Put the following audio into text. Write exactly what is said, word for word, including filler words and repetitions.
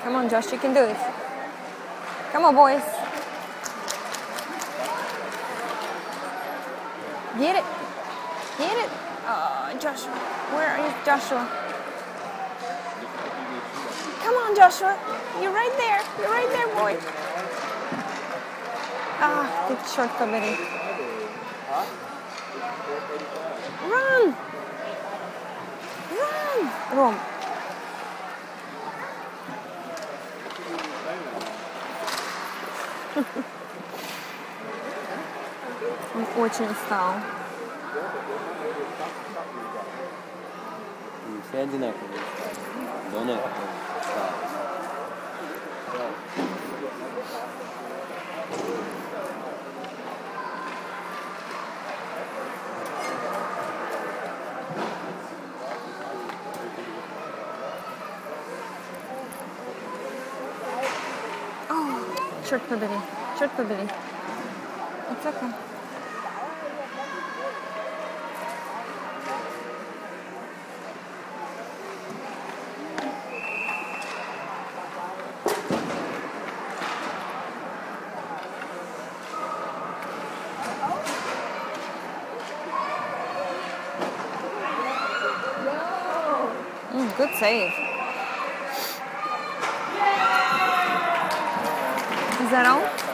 Come on, Josh, you can do it. Come on, boys. Get it. Get it. Oh, Joshua. Where is Joshua? Come on, Joshua. You're right there. You're right there, boy. Ah, good short committee. Run. Run. Ром. Он очень устал. Все одинаковые стали. Донор стал. Черт побери, черт побери. It's okay. Mm, good save. Is that all?